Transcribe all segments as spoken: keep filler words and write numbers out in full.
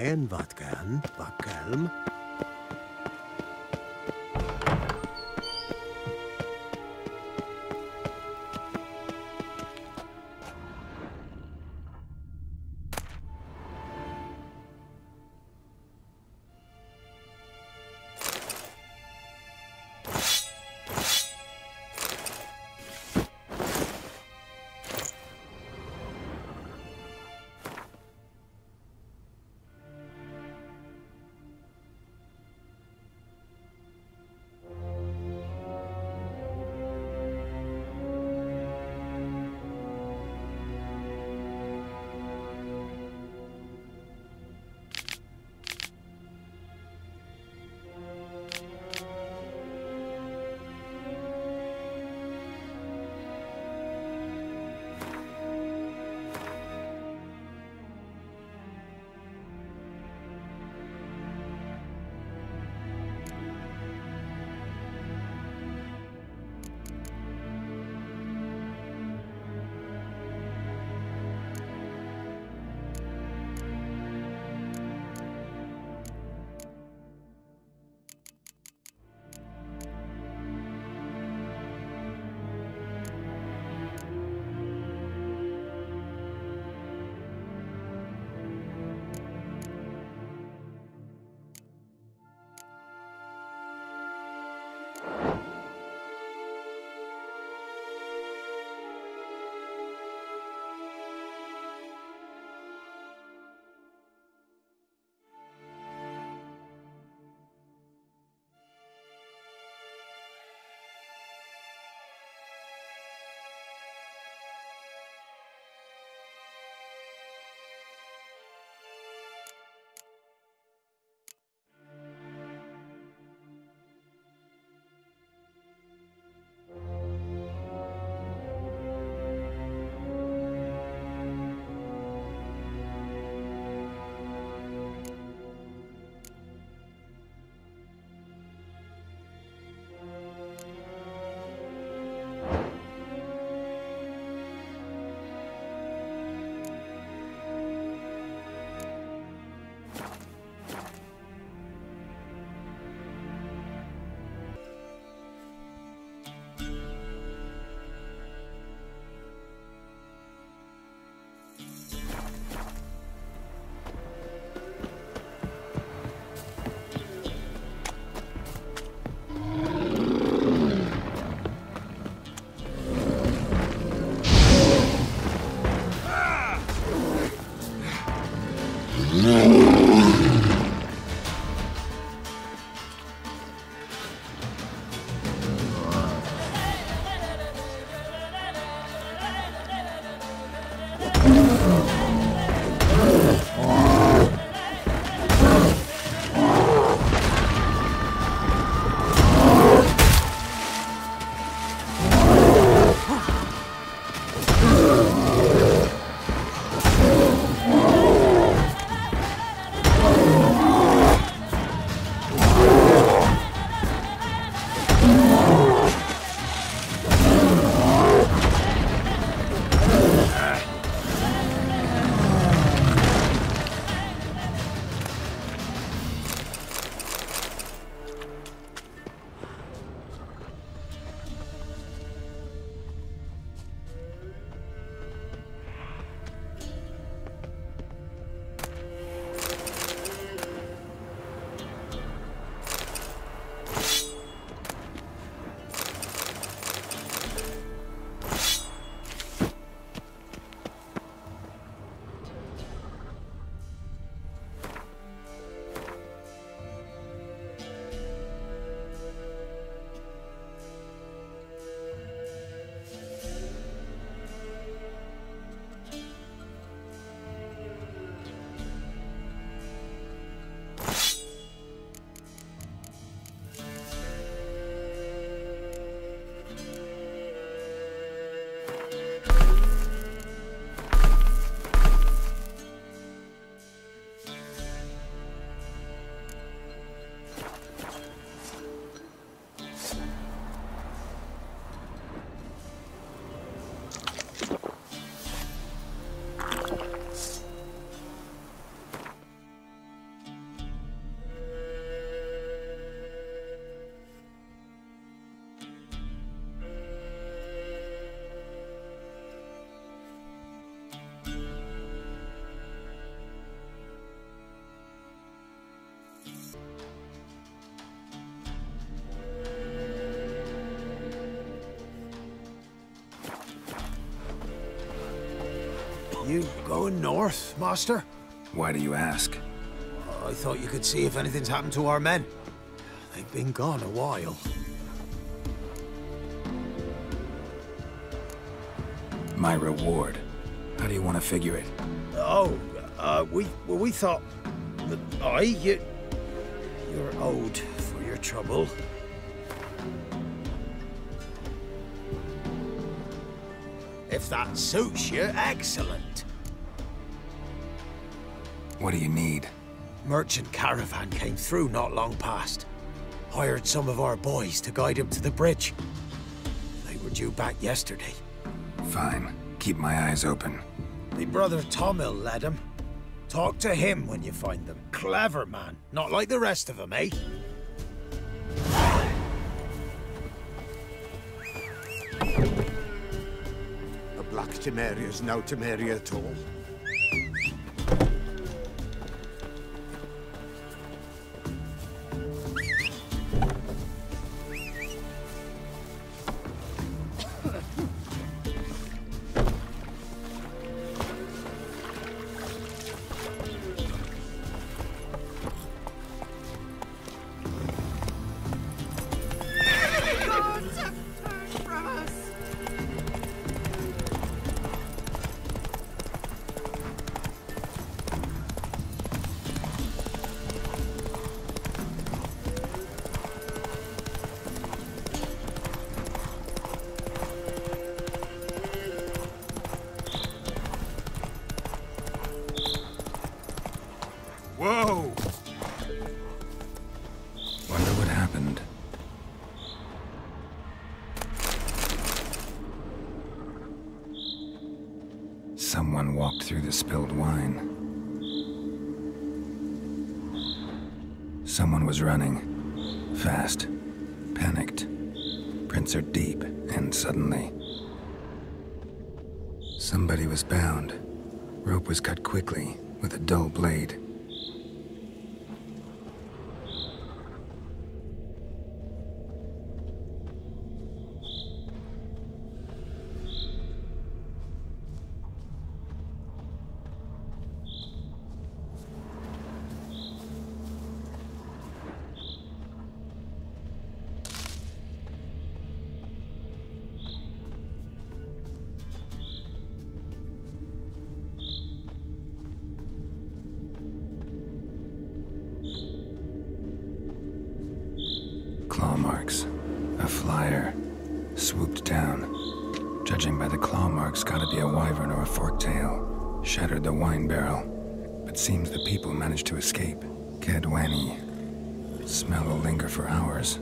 en wat kan, wat kalm. You going north, Master? Why do you ask? I thought you could see if anything's happened to our men. They've been gone a while. My reward. How do you want to figure it? Oh, uh, we well, we thought that I you you're owed for your trouble. If that suits you, excellent. What do you need? Merchant caravan came through not long past. Hired some of our boys to guide him to the bridge. They were due back yesterday. Fine. Keep my eyes open. My brother Tomil led him. Talk to him when you find them. Clever man. Not like the rest of them, eh? The Black Temeria is no Temeria at all. Whoa! Wonder what happened. Someone walked through the spilled wine. Someone was running. Fast. Panicked. Prints are deep, and suddenly... Somebody was bound. Rope was cut quickly, with a dull blade. Claw marks. A flyer. Swooped down. Judging by the claw marks, gotta be a wyvern or a forktail. Shattered the wine barrel. But seems the people managed to escape. Cadwani. Smell will linger for hours.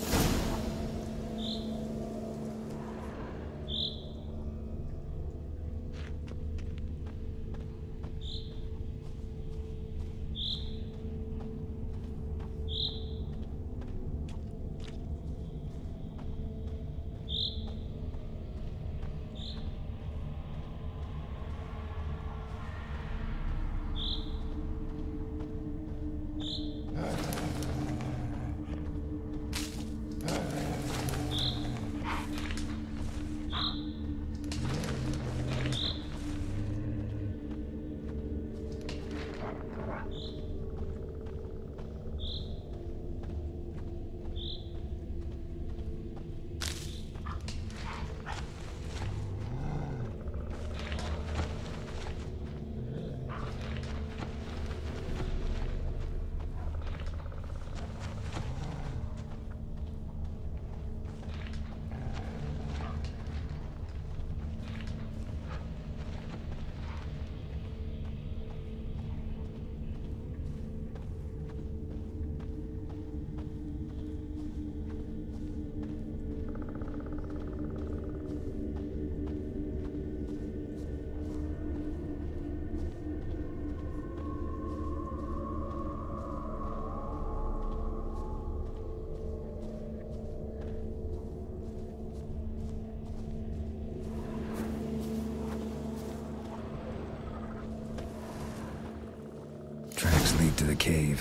Tracks lead to the cave.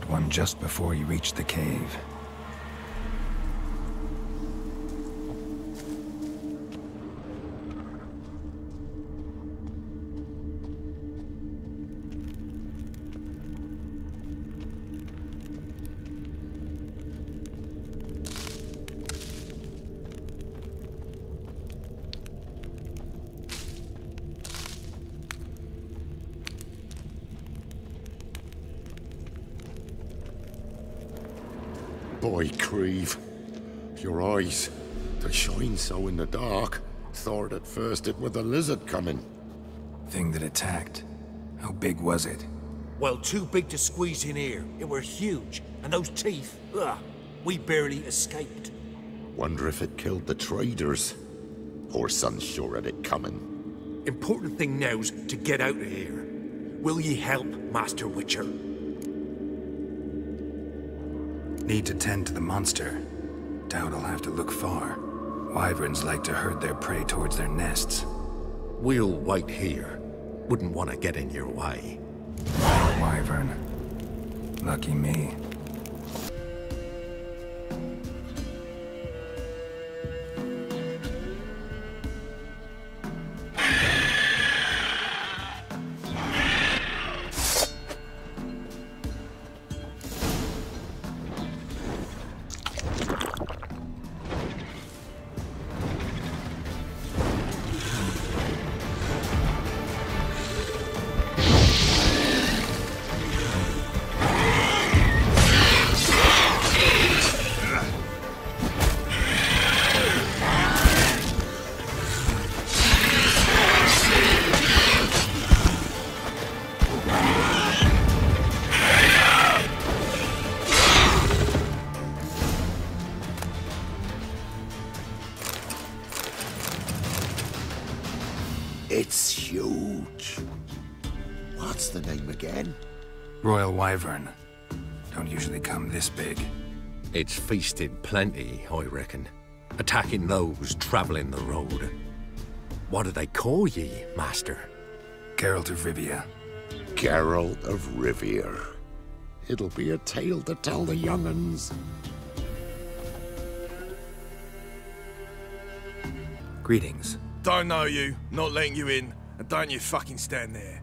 Caught one just before he reached the cave. Boy, Creve, your eyes, they shine so in the dark. Thought at first it were the lizard coming. Thing that attacked. How big was it? Well, too big to squeeze in here. It were huge. And those teeth, ugh, we barely escaped. Wonder if it killed the traders. Poor son's sure at it coming. Important thing now's to get out of here. Will ye help, Master Witcher? Need to tend to the monster. Doubt I'll have to look far. Wyverns like to herd their prey towards their nests. We'll wait here. Wouldn't want to get in your way. Wyvern. Lucky me. It's huge. What's the name again? Royal Wyvern. Don't usually come this big. It's feasted plenty, I reckon. Attacking those traveling the road. What do they call ye, Master? Geralt of Rivia. Geralt of Rivia. It'll be a tale to tell the young'uns. Greetings. Don't know you, not letting you in, and don't you fucking stand there.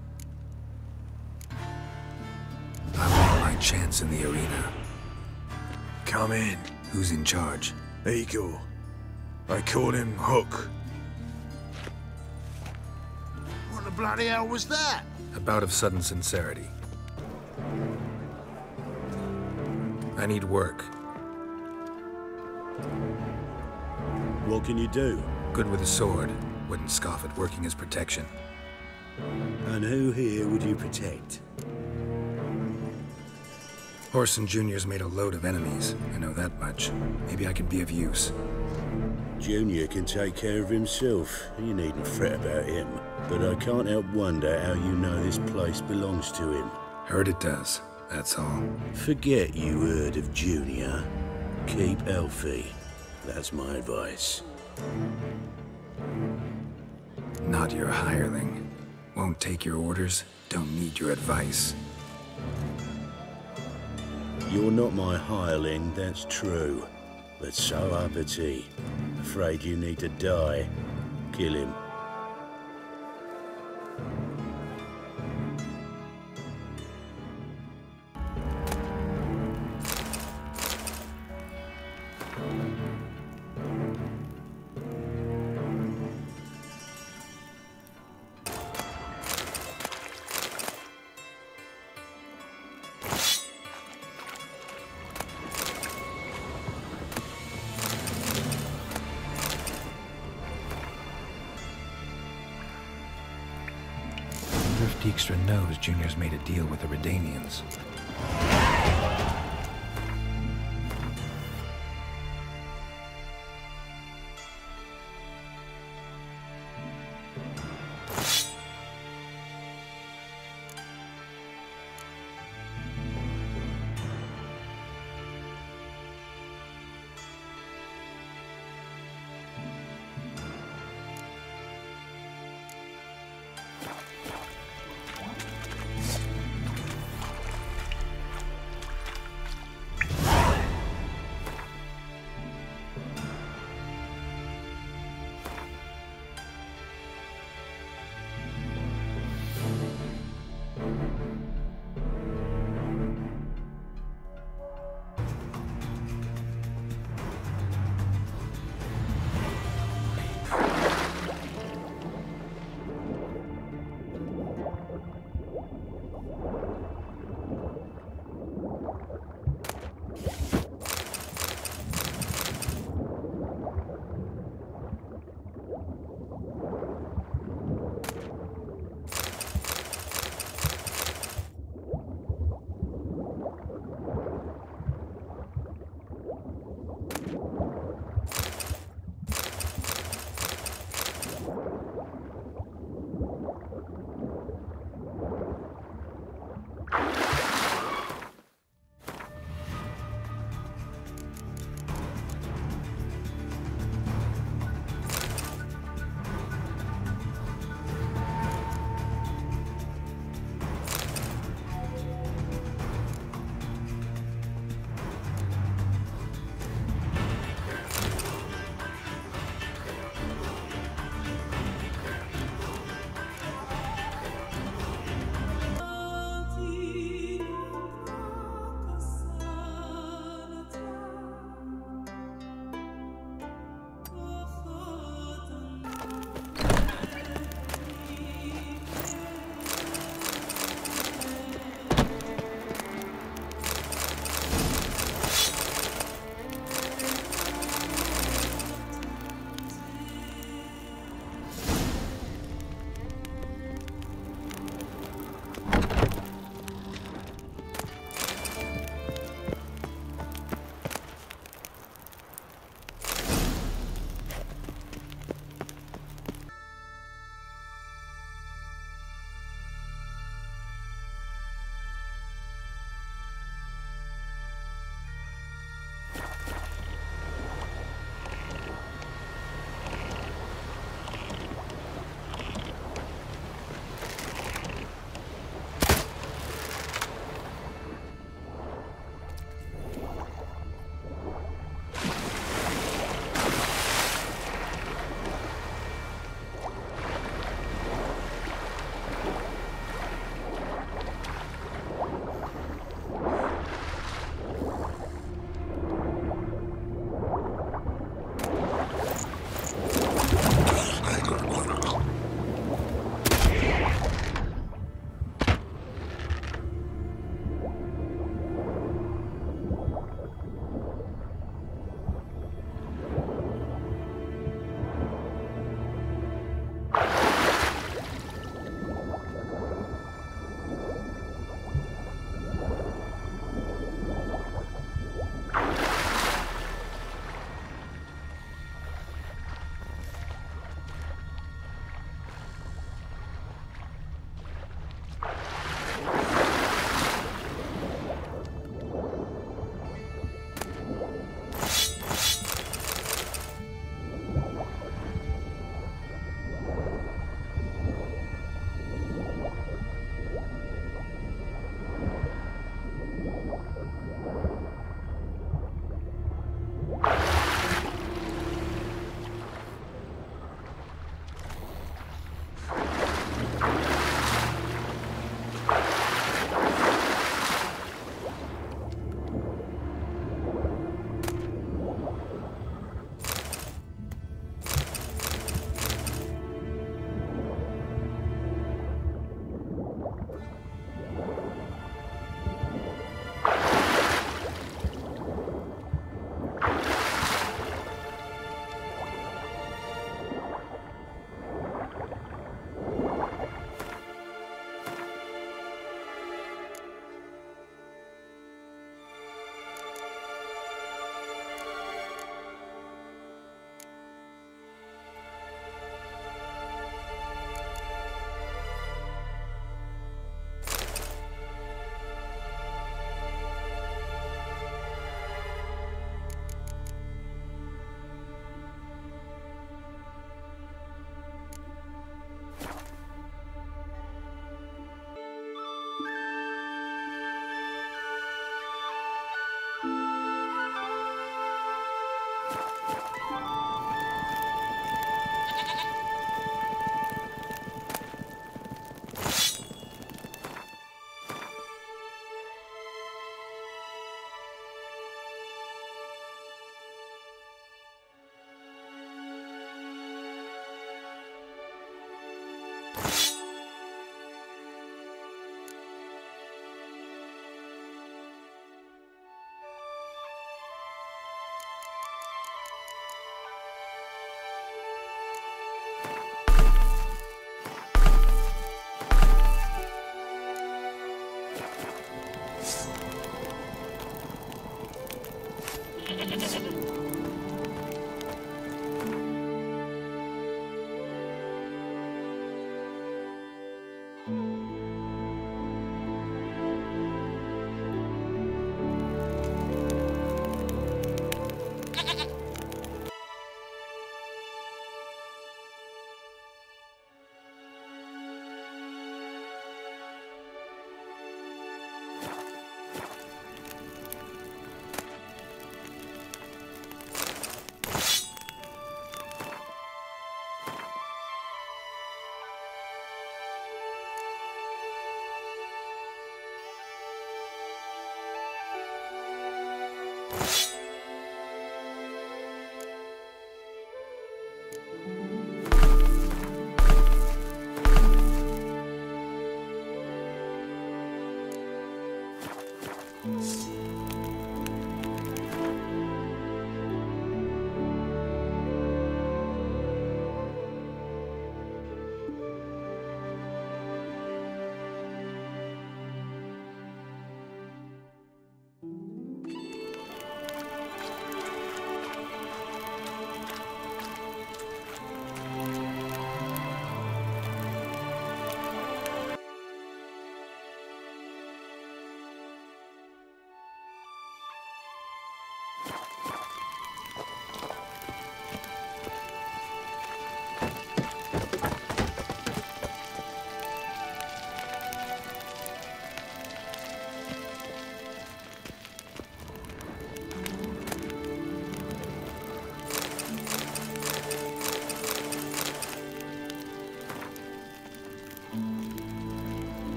I want my chance in the arena. Come in. Who's in charge? Eagle. They call him Hook. What the bloody hell was that? A bout of sudden sincerity. I need work. What can you do? Good with a sword. Wouldn't scoff at working as protection. And who here would you protect? Horson Junior's made a load of enemies. I know that much. Maybe I can be of use. Junior can take care of himself. You needn't fret about him. But I can't help wonder how you know this place belongs to him. Heard it does, that's all. Forget you heard of Junior. Keep healthy. That's my advice. Not your hireling. Won't take your orders, don't need your advice. You're not my hireling, that's true. But so uppity. Afraid you need to die. Kill him. Dijkstra knows Junior's made a deal with the Redanians.